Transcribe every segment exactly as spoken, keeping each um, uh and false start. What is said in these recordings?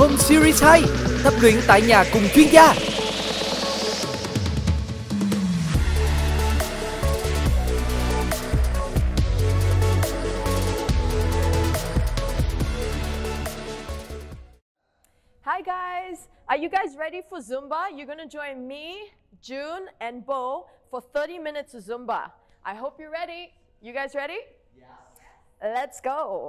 Home Series hai, tập luyện tại nhà cùng chuyên gia. Hi guys, are you guys ready for Zumba? You're gonna join me, June, and Bo for thirty minutes of Zumba. I hope you're ready. You guys ready? Yes. Let's go.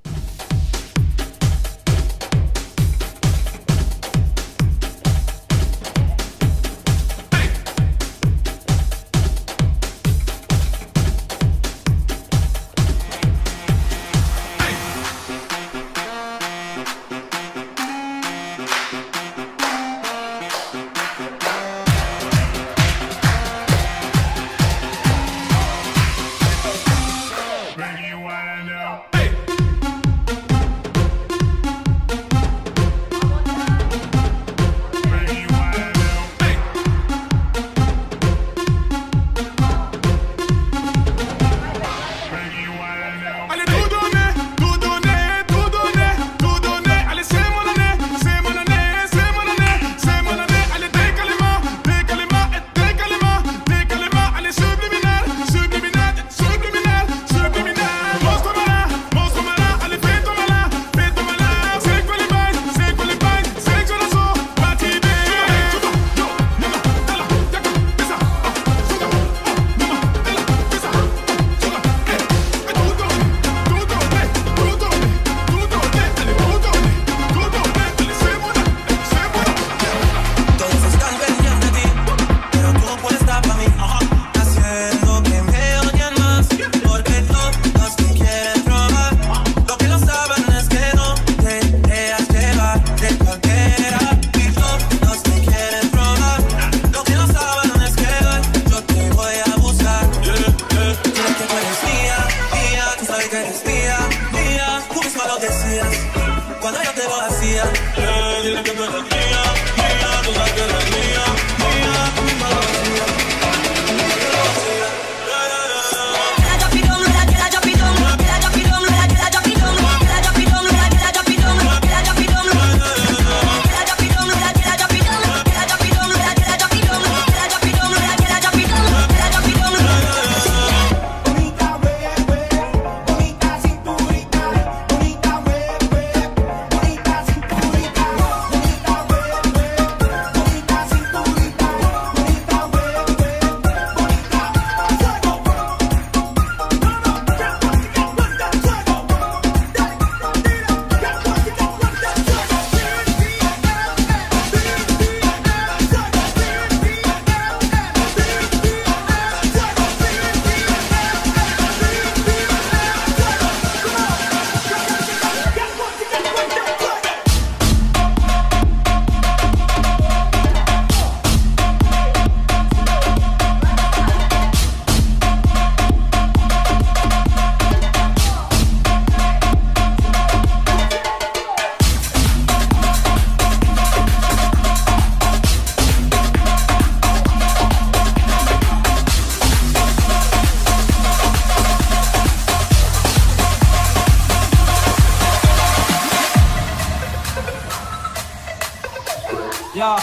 Ya.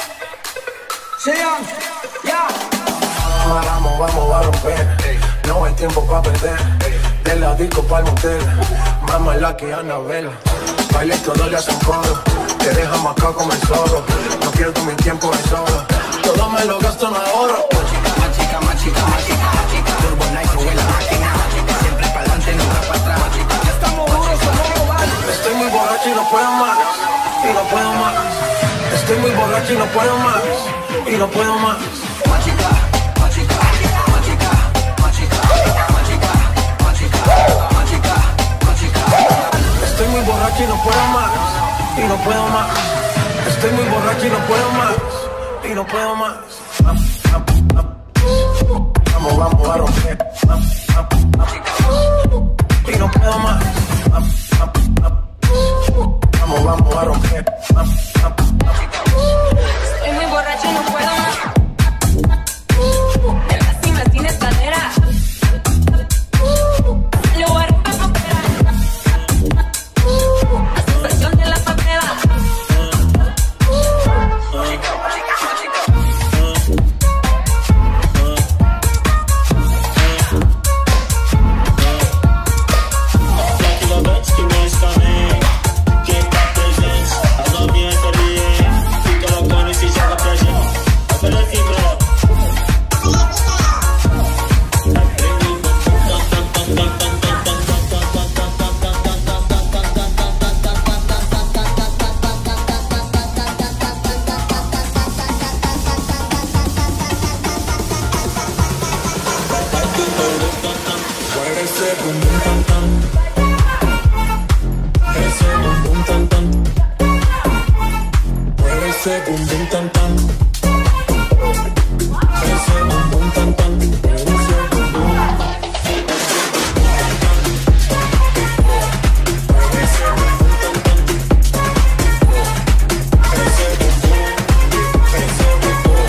Sean, ya. Vamos, vamos a romper. No hay tiempo para perder. De la disco pa'l motel. Mamá la que Anabel. Baile todo le hacen coro. Te deja marcado como el zorro. No pierdo mi tiempo en solo. Todo me lo gasto en ahorro. Más chica, más chica, más chica, más chica. Turbo Nitro en la máquina. Siempre para adelante, nunca para atrás. Ya estamos duros, somos globales. Estoy muy borracho y no puedo más. Y no puedo más. Estoy muy borracho y no puedo más. Y no puedo más. Más chica, más chica, más chica, más chica, más chica, más chica, más chica, más chica. Estoy muy borracho y no puedo más. Y no puedo más. Estoy muy borracho y no puedo más. Y no puedo más. Vamos, vamos a romper. Y no puedo más. Vamos, vamos a romper. Estoy muy borracho y no puedo más. De la cima sin escalera. Le voy a romper frontera. La sensación de la papela. ese bum bum tan tan. Ese bum bum tan tan. Ese bum bum. Ese bum bum tan tan. Ese bum bum. Ese bum bum.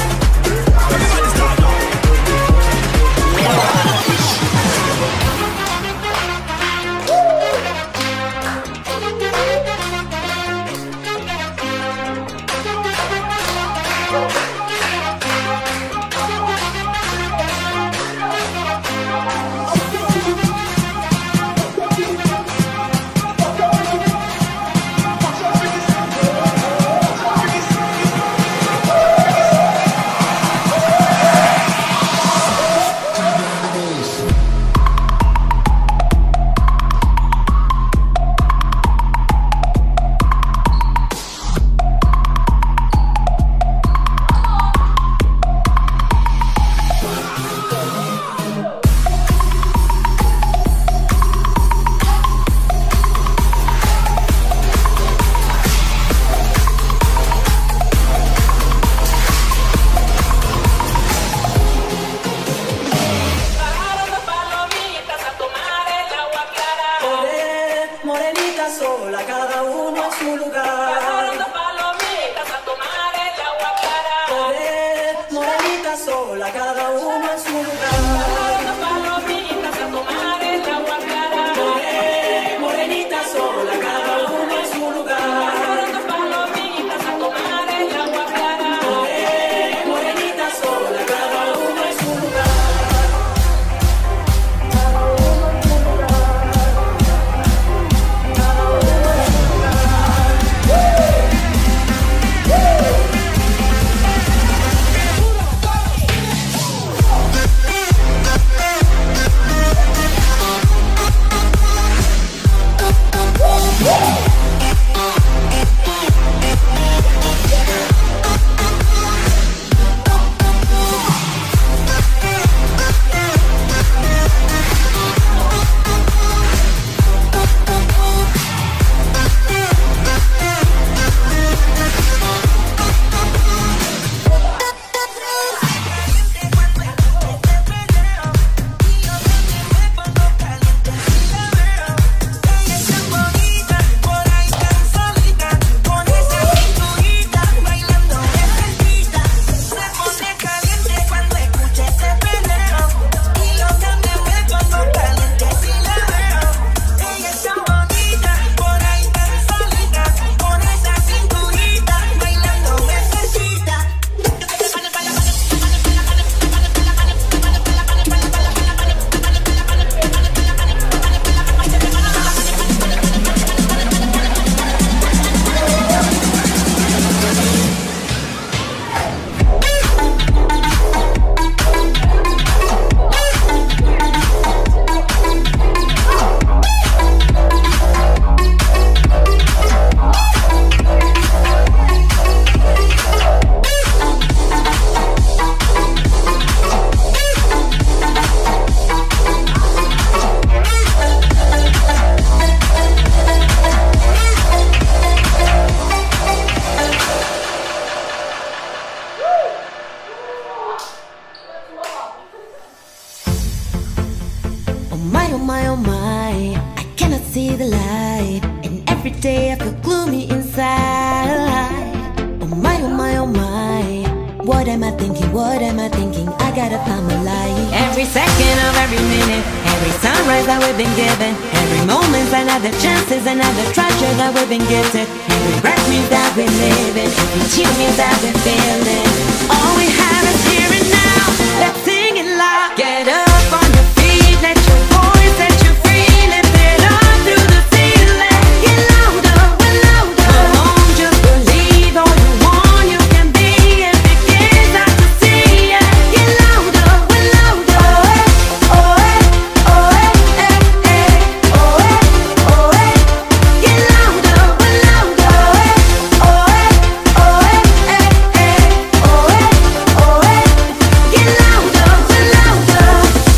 Get louder, get louder.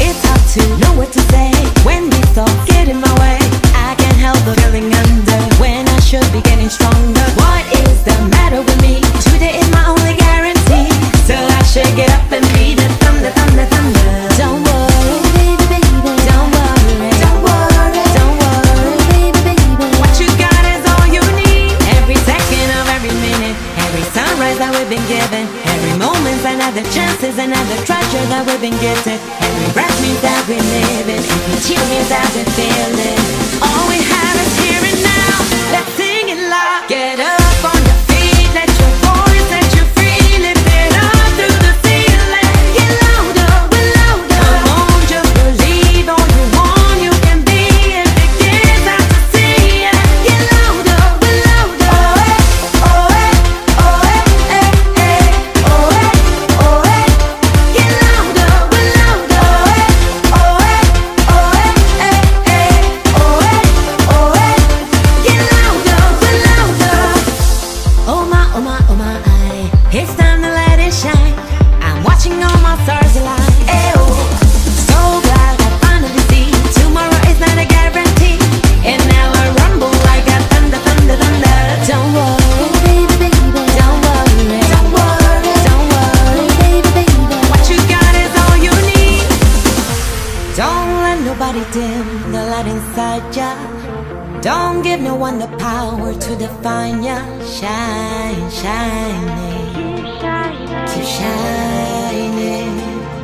that we've been getting. Every breath means that we're living. Every chill means that we're feeling. All we have is here and now. Let's sing it loud. Get up on your feet, let your voice set you free. Lift it up through the ceiling. Get louder, we're louder. Come on, just believe all you want, you can be. If it gets out to see it, get louder, we're louder. Oh, eh, oh, eh, oh, eh, eh, eh, oh, eh, oh, eh. Get louder, we're louder. Oh, eh, oh, eh, eh, eh, oh, eh, oh, eh. Get louder, we're louder. Oh my, oh my, oh my, it's time to let it shine. I'm watching all my stars align. Ayo. So glad I finally see tomorrow is not a guarantee. And now I rumble like a thunder, thunder, thunder. Don't worry, baby, baby, don't worry, don't worry, don't worry, baby, baby. What you got is all you need. Don't let nobody dim the light inside ya. Don't give no one the power to define ya. Shine, shining, keep shining.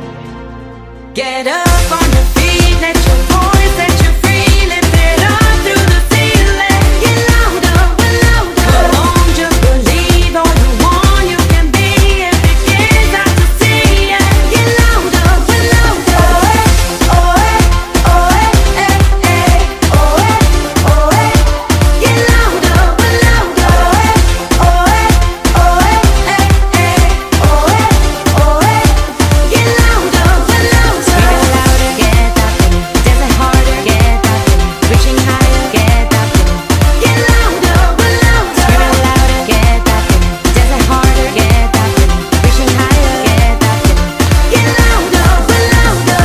Get up on your feet, let your voice set you free. Lift it up through the ceiling. Get louder, we're louder. Come on, just believe all you want, you can be. If it gets out to see it, get louder, we're louder. Oh, eh, oh, eh, eh, eh, oh, eh, oh, eh. Get louder, we're louder. Oh, eh, oh, eh, eh, eh, oh, eh, oh, eh. Get louder, we're louder. Scream it louder, get that feeling. Dancing harder, get that feeling. Reaching higher, get that feeling. Get louder, we're louder. Scream it louder, get that feeling. Dancing harder, get that feeling. Reaching higher, get that feeling. Get louder, we're louder.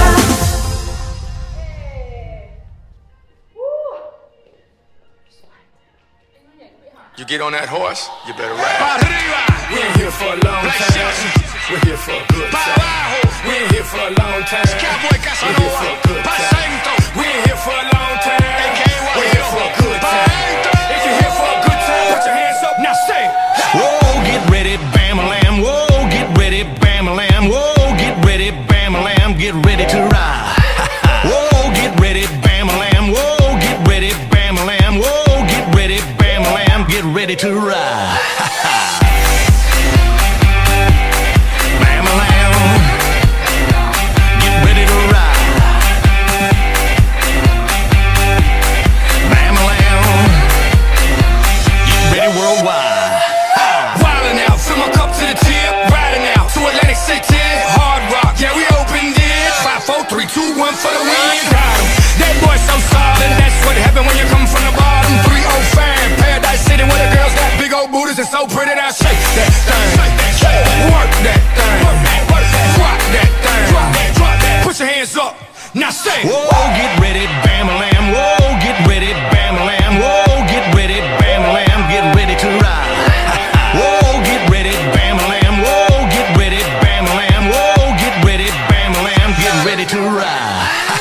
You get on that horse, you better ride. We ain't here for a long time. We're here for a good time. We ain't here for a long time. We're here for a good time. We ain't here for a long time. We're here for a good time. If you're here for a good time, put your hands up. Now say, Whoa, get ready, bam-a-lam. Whoa, get ready, bam-a-lam. Whoa, get ready, bam-a-lam. Get ready to ride. Whoa, get ready, bam-a-lam. Whoa, get ready, bam-a-lam. Whoa, get ready, bam-a-lam. Get ready to ride. Bam-a-lam. Get ready to ride. Bam-a-lam. Get ready worldwide. wildin' out, fill my cup to the tip. Riding out to Atlantic City. Hard rock, yeah, we opened it. Five, four, three, two, one for the win. Got 'em. That boy so solid, that's what happened when you come from the bottom. three oh five, Paradise City, where the girls got big old booties and so pretty. Now shake that thing, work that thing, rock that thing. Put your hands up, now say. Whoa, get ready, bam-a-lam. Whoa, get ready, bam-a-lam. Whoa, get ready, bam-a-lam. Get ready to ride. Whoa, get ready, bam-a-lam. Whoa, get ready, bam-a-lam. Whoa, get ready, bam-a-lam. Get ready to ride.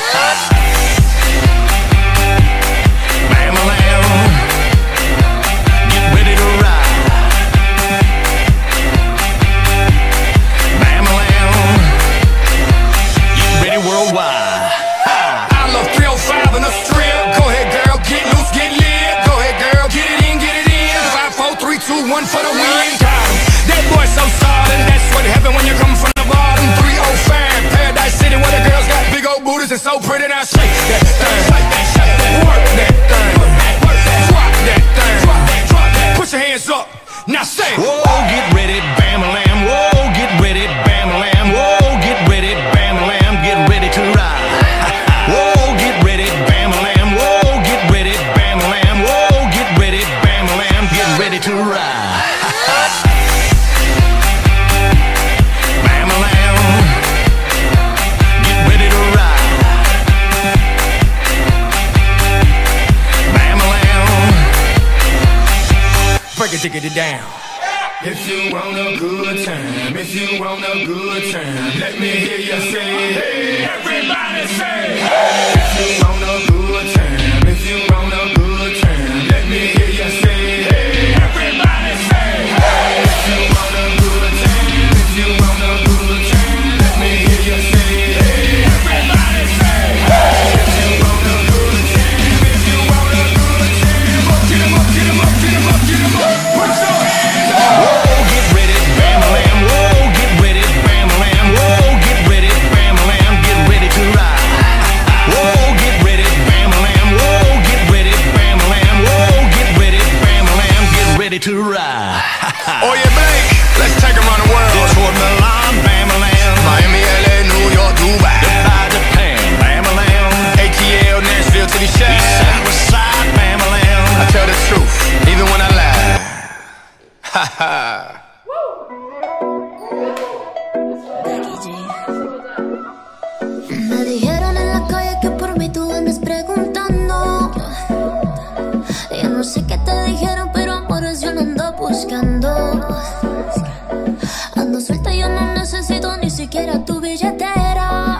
Bam-a-lam. Get ready to ride. Bam-a-lam. Get ready worldwide. I love three oh five and a strip. Go ahead, girl, get loose, get lit. Go ahead, girl, get it in, get it in. Five, four, three, two, one for the win. Got 'em. That boy so solid, that's what happened when you come from the bottom. three oh five, Paradise City, where the girls got big old booties and so pretty. Now shake that thing, work that thing, rock that thing. Put your hands up, now say. Whoa, get ready, bam-a-lam. Whoa, get ready, bam-a-lam. Whoa, get ready, bam-a-lam. Get ready to ride. Whoa, get ready, bam-a-lam. Whoa, get ready, bam-a-lam. Whoa, get ready, bam-a-lam. Get ready to ride. Bam-a-lam. Get ready to ride. Bam-a-lam. Break it, diggity down. If you want a good time, if you want a good time, let me hear you say, hey, everybody say, hey. If you want a good time, if you want a good time, let me hear you say, hey, everybody say, hey. If you want a good time, if you want a good time, let me hear you say, to ride. Oye, Blake, let's take 'em around the world. Detroit, Milan, Bamaland. Miami, L A, New York, Dubai. Dubai, Japan, Bamaland. A T L, Nashville to the East shack. side, west side, Bamaland. I tell the truth, even when I lie. Ha ha. Me dijeron en la calle que por mí tú andas preguntando. Yo no sé qué te dijeron, pero amores yo no ando buscando. Ando suelta, yo no necesito ni siquiera tu billetera,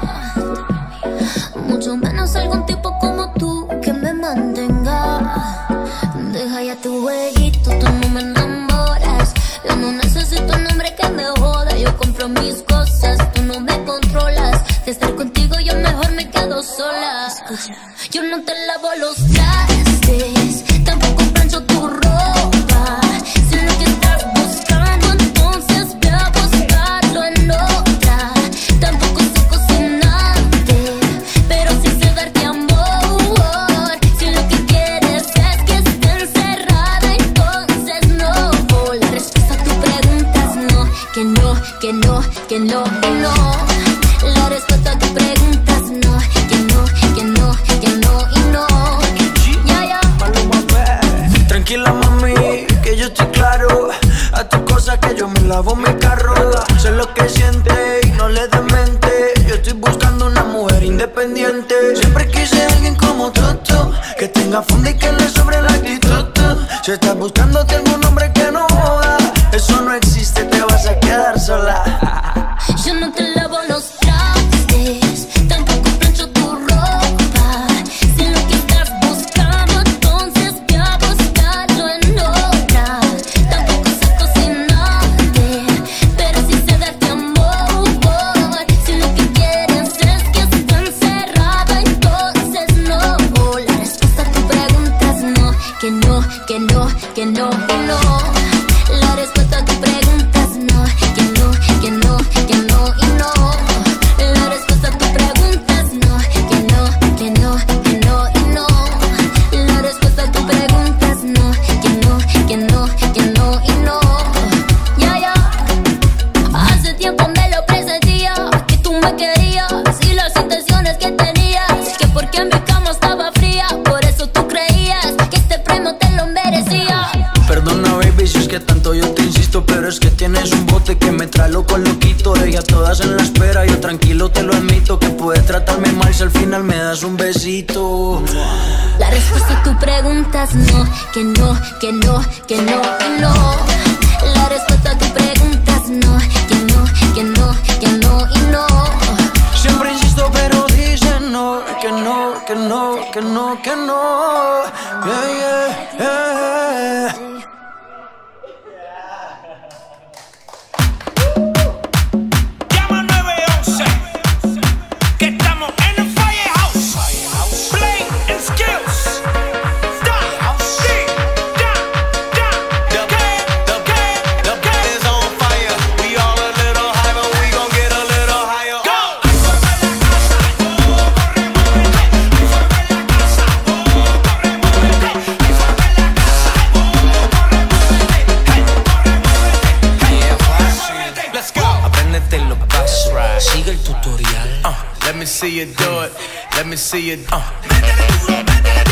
mucho menos algún tipo como tú que me mantenga. Deja ya tu jueguito, tú no me enamoras. Yo no necesito un hombre que me joda. Yo compro mis cosas, tú no me controlas. De estar contigo yo mejor me quedo sola. Escucha, yo no te lavo los trastes, tampoco plancho tu ropa. Si lo que estás buscando, entonces ve a buscarlo en otra. Tampoco sé cocinarte, pero sí sé darte amor. Si lo que quieres es que esté encerrada, entonces no. La respuesta a tu pregunta es no, que no, que no, que no, que no. La respuesta a tu pregunta es no, que no, que no, que no y no. Ya, ya. Tranquila, mami, que yo estoy claro. A tu cosa que yo me lavo mi carro. Sé lo que siente y no le des mente. Yo estoy buscando una mujer independiente. Siempre quise a alguien como tú, tú, que tenga fondo y que le sobre la actitud. Si estás buscándote algún hombre que no joda, eso no existe, te vas a quedar sola. Yo no te lavo los trastes, tampoco plancho tu ropa. Si lo que estás buscando, entonces ve a buscarlo en otra. Tampoco sé cocinarte, pero sí sé darte amor. Si lo que quieres es que esté encerrada, entonces no. La respuesta a tu pregunta es no, que no, que no, que no, que no. La respuesta a tu pregunta es no, que no, que no, que no y no. La respuesta a tu pregunta es no, que no, que no, que no y no. La respuesta a tu pregunta es no, que no, que no, que no y no. Ya, ya. Hace tiempo me lo presentía, que tú me querías y las intenciones que tenías, que porque mi cama estaba fría, por eso tú creías que este premio te lo merecía. Perdona, baby, si es que tanto yo te insisto, pero es que tienes un bote que me trae loco loquito. Ella todas en la espera, yo tranquilo te lo admito, que puedes tratarme mal si al final me das un besito. La respuesta a tu pregunta es no, que no, que no, que no y no. La respuesta a tu pregunta es no, que no, que no, que no y no. Siempre insisto, pero dicen no, que no, que no, que no, que no. Yeah, yeah, yeah. Llama nueve once, que estamos en el Firehouse. Play and skills. Da, di, da, da. The the the bed is on fire. We all a little high, but we gon' get a little higher. Go. Let's go. Apréndete los pasos, sigue el tutorial. Uh, let me see you do it. Let me see you. Uh.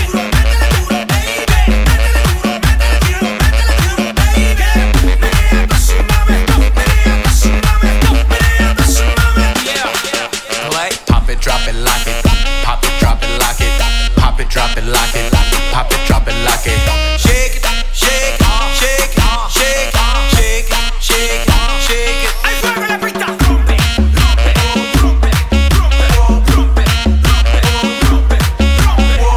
Pop it, drop it, lock it. Pop it, drop it, lock it. Pop it, drop it, lock it. Pop it, drop it, lock it. Shake it, shake it, shake it, shake it, shake it, shake it, shake it. Ay, fuego la pista. Rompe, rompe, rompe, rompe, rompe, rompe, rompe, rompe.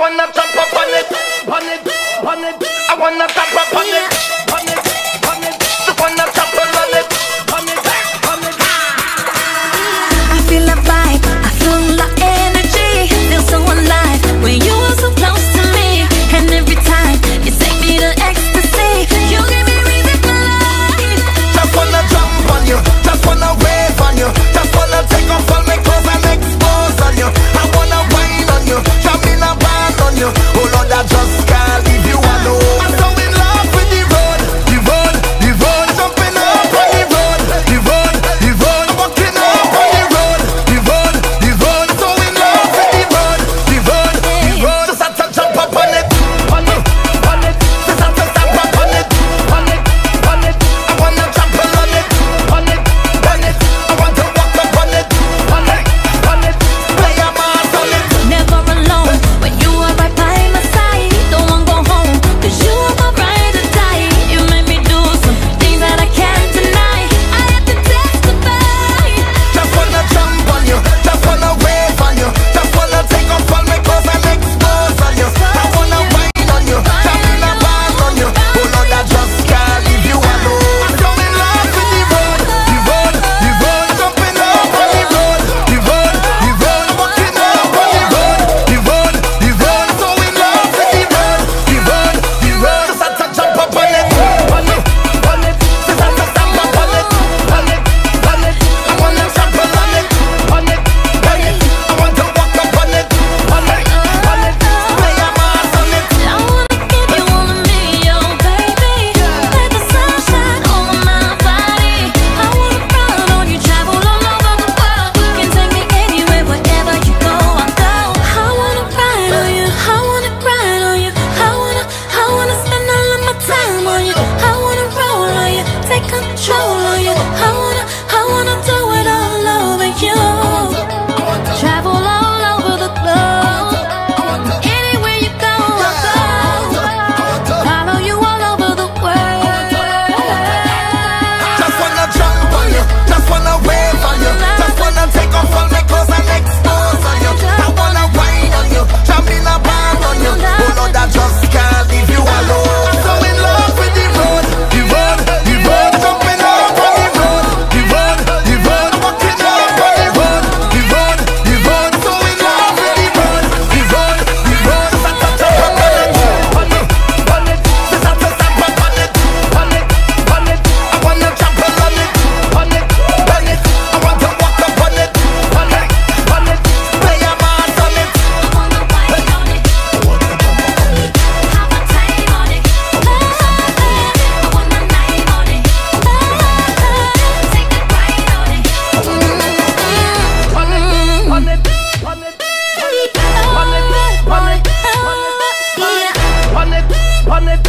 wanna jump up on it, on it, on it. I wanna jump up on it, on it, on it. Just wanna jump up on it, on it, on it. I feel a vibe, I feel the energy, feel so alive when you are so close to me. And every time you take me to ecstasy, you give me reason for life. Just wanna jump on you, just wanna wave on you, just wanna take off all my clothes and expose on you. I wanna wine on you, jump in a band on you. Oh Lord, I just can't leave you alone. I'm so in love with the road, the road, the road. Jumping up on the road, the road, the road. Walking up on the road, the road, the road. So in love with the road, the road, the road. Just have to jump up on it, on it, on it. Just have to step up on it, on it, on it. I wanna jump on it, on it, on it. I want to walk up on it, on it, on it. Play a mass on it. Never alone when you are right by my side. Don't wanna go home, cause you are my ride or die. You make me do some things that I can't deny. I have to testify. Just wanna jump on you, just wanna wave on you, just wanna take off all my clothes and expose on you. I wanna wine on you, jump in a band on you. Oh Lord, I just can't leave you alone. I'm so in love with the road, the road, the road. Jumping up on the road, the road, the road. Walking up on the road, the road, the road. So in love with the road, the road, the road. Just have to jump up on it, on it, on it. Just have to step up on it, on it, on it. I wanna jump on it, on it, on it. I want to walk up on it, on it, on it. Play a mass on it. I wanna give you all of me, oh baby. Let the sunshine over my body. I wanna run on you, travel all over the world. You can take me anywhere, wherever you go, I'll go. I wanna ride on you, I wanna ride on you. I wanna, I wanna spend all of my time on you. I wanna roll on you, take control on you. I wanna, I wanna do it all over you. Travel all over the globe. Anywhere you go, I'll go. Follow you all over the world. Just wanna jump on you, just wanna wave on you, just wanna take off all my clothes and expose on you. I wanna wine on you, jump in a band on you. Oh Lord, I just can't leave you alone. I'm so in love with the road, the road, the road. Jumping up on the road, the road, the road. Walking up on the road, the road, the road. So in love with the road, the road, the road. Just have to jump up on it, on it, on it. Just have to step up on it, on it, on it. I wanna jump on it, on it, on it. I want to walk up on it, on it, on it. Play a mass on it. I wanna wine on it. Have a time on it. I want a night on it. Take a ride on it. On it, on it, on it, on it, on it, on it, on it, on it,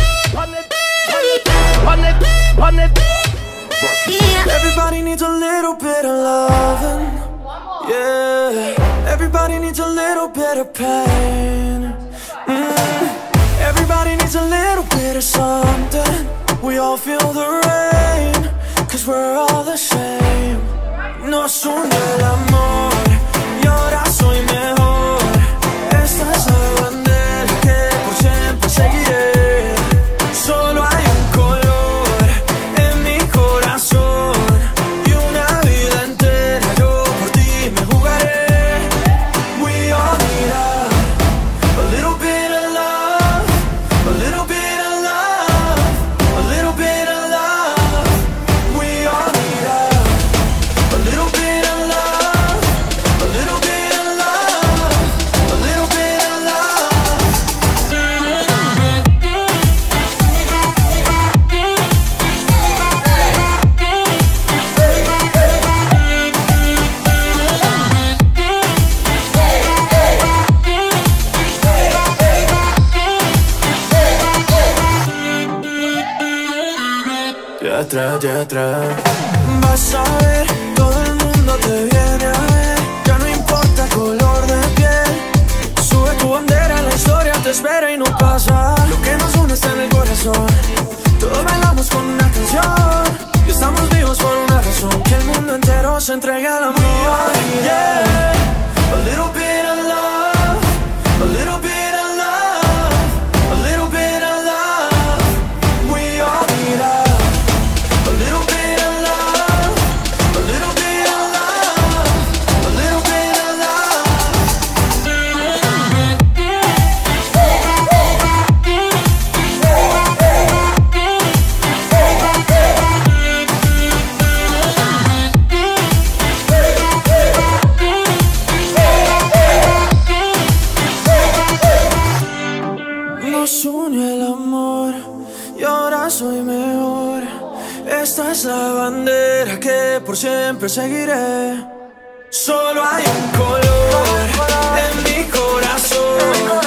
on it, on it. Everybody needs a little bit of loving. Yeah. Everybody needs a little bit of pain. Mm. Everybody needs a little bit of something. We all feel the rain, cause we're all the same. Nos une el amor y ahora soy mejor. Esta es la bandera que por siempre seguiré. Solo hay un color en mi corazón y una vida entera yo por ti me jugaré. We all need love, a little bit of love, a little bit of love, a little bit of love. We all need love, a little bit of love, a little bit of love, a little bit of love. De atrás, de atrás. Vas a ver, todo el mundo te viene a ver. Ya no importa color de piel. Sube tu bandera, la historia te espera y no pasa. Lo que nos une está en el corazón. Todos bailamos con una canción y estamos vivos por una razón. Que el mundo entero se entregue al amor. Yeah. A little bit of love, a little bit of love. Nos unió el amor y ahora soy mejor. Esta es la bandera que por siempre seguiré. Solo hay un color en mi corazón.